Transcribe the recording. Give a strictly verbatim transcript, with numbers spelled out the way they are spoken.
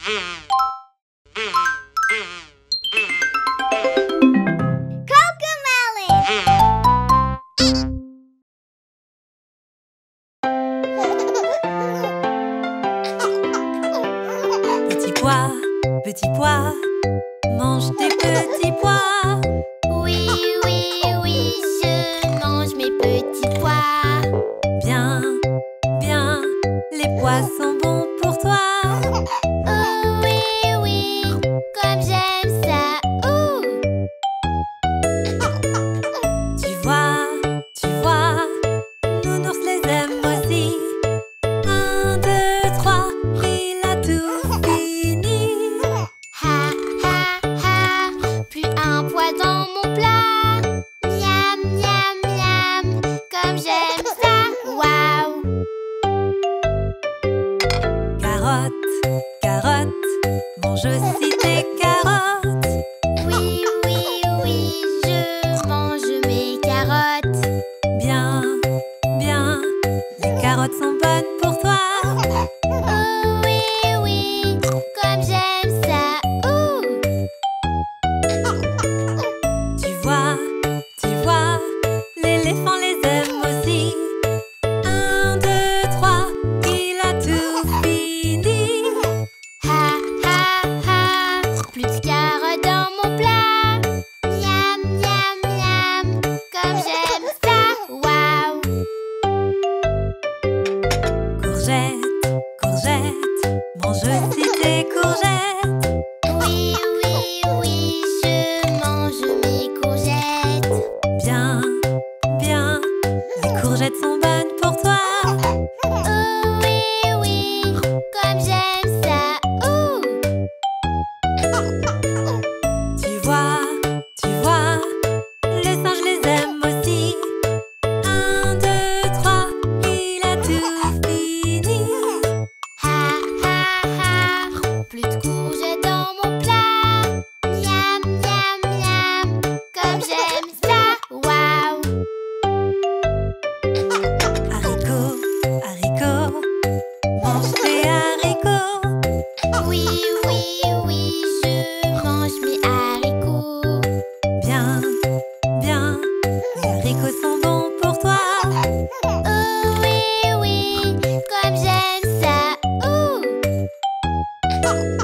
Petit pois, petit pois, mange tes petits pois. Oui, oui, oui, je mange mes petits pois. Bien, bien, les pois sont bons pour toi. Oh oui, oui, comme j'aime ça. Ouh. Tu vois, tu vois, Nounours les aime aussi. Un, deux, trois, il a tout fini. Ha, ha, ha, plus un pois dans mon plat. Miam, miam, miam, comme j'aime ça. Waouh. Carotte, carotte, mange aussi tes carottes. Oui, oui, oui, je mange mes carottes. Bien, bien, les carottes sont bonnes pour toi. Oh oui, oui, comme j'aime ça. Ouh. Tu vois, tu vois, l'éléphant les aime aussi. Un, deux, trois, il a tout fini. Ha, ha, ha, plus de carottes dans mon plat. Miam, miam, miam, comme j'aime ça. Waouh. Courgette, courgette, mange aussi tes courgettes. Oui, oui, oui, je mange mes courgettes. Bien, bien, les courgettes sont bonnes pour toi. Oh oui, oui, comme j'aime ça. Ouh. Tu vois, tu vois, les singes les aiment aussi. Un, deux, trois, il a tout fini. Ha, ha, ha, plus de courgettes dans mon plat. Miam, miam, miam, comme j'aime ça. Waouh. Haricots, haricots, mange tes haricots. Oui, oui, oui, je mange mes haricots. Bien, bien, les haricots sont bons pour toi. Oh oui, oui, comme j'aime ça. Ouh.